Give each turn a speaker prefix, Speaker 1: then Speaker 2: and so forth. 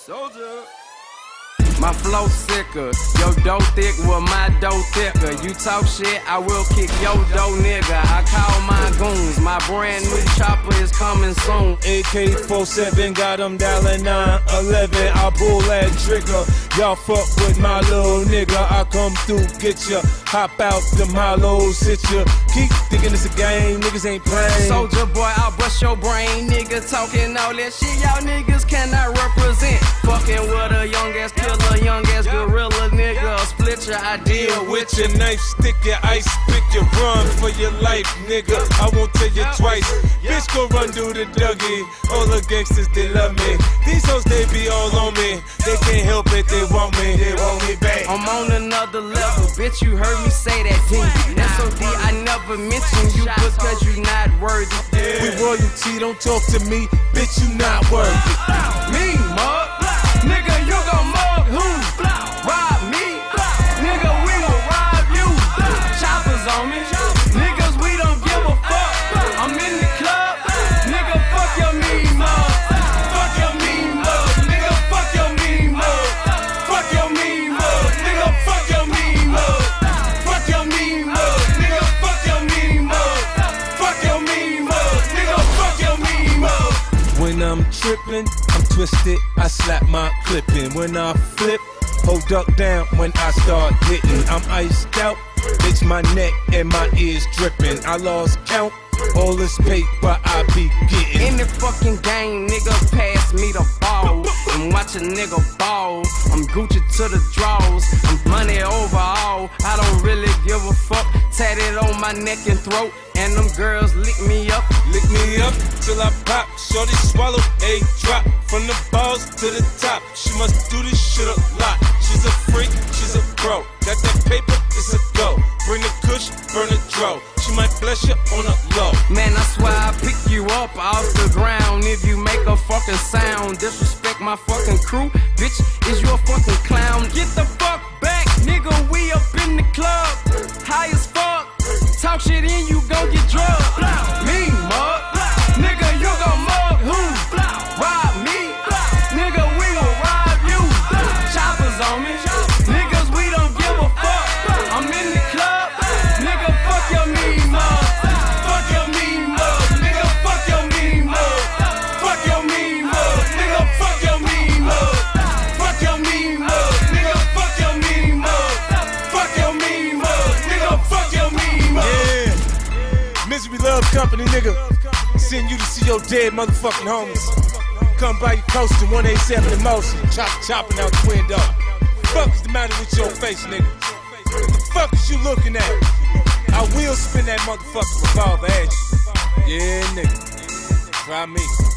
Speaker 1: Soldier. My flow sicker, your dough thick, well my dough thicker. You talk shit, I will kick your dough, nigga. I call my goons, my brand new chopper is coming soon.
Speaker 2: AK-47 got them dialing 911. I pull that trigger, y'all fuck with my little nigga. I come through, get ya, hop out them hollows, sit ya. Keep thinking it's a game, niggas ain't playing.
Speaker 1: Soldier boy, I'll bust your brain, nigga. Talking all that shit, y'all niggas cannot represent. Fucking with a young ass killer, young ass gorilla, nigga. Split your idea with
Speaker 2: your knife, stick your ice, pick your run for your life, nigga. I won't tell you twice. Bitch, go run through the Dougie. All the gangsters, they love me. These hoes, they be all on me. They can't help it, they want me. They want me back.
Speaker 1: I'm on another level, bitch. You heard me say that thing. SOD, I never mentioned you because you not worthy.
Speaker 2: We royalty, don't talk to me, bitch. You not worthy.
Speaker 1: Me, mug. Nigga, you gon' mug who? Rob me. Nigga, we will rob you. Choppers on me. Niggas, we don't give a fuck. I'm in the club. Nigga, fuck your mean mug. Fuck your mean mug. Nigga, fuck your mean mug. Fuck your mean mug. Nigga, fuck your mean mug. Fuck your mean mug. Nigga, fuck your mean mug. Fuck your mean mug. Nigga, fuck your mean mug.
Speaker 2: When I'm trippin', I'm twisted, I slap my clippin'. When I flip, hold duck down when I start hitting. I'm iced out, bitch, my neck and my ears drippin'. I lost count, all this paper I be getting.
Speaker 1: In the fucking game, nigga, pass me the ball and watch a nigga ball. I'm Gucci to the draws, I'm money overall. I don't really give a fuck. Tatted on my neck and throat, and them girls lick me up.
Speaker 2: Lick me up till I pop. Shorty swallow a drop from the balls to the top. She must do this shit a lot. She's a freak, she's a pro. Got that paper, it's a go. Bring the kush, burn the dro. She might bless you on a low.
Speaker 1: Man, I swear I pick you up off the ground if you make a fucking sound. Disrespect my fucking crew, bitch, is you a fucking clown? Get the fuck back, nigga, we up in the club. High as fuck, talk shit in, you gon' get drugged. Me, mug, nigga, you gon' mug who? Rob me, nigga, we will rob you. Choppers on me, niggas, we don't give a fuck. I'm in the club, nigga, fuck your mean mug. Fuck your mean mug, nigga, fuck your mean mug. Fuck your mean mug, nigga, fuck your mean mug. Fuck your mean mug, nigga, fuck your mean mug. Fuck your mean mug, nigga, fuck your mean mug.
Speaker 2: Yeah, Misery Love Company, nigga. Send you to see your dead motherfucking homies. Come by your coastin' 187 in motion. Chopping out the window. Fuck is the matter with your face, nigga? What the fuck is you looking at? I will spin that motherfucking revolver at you. Yeah, nigga. Try me.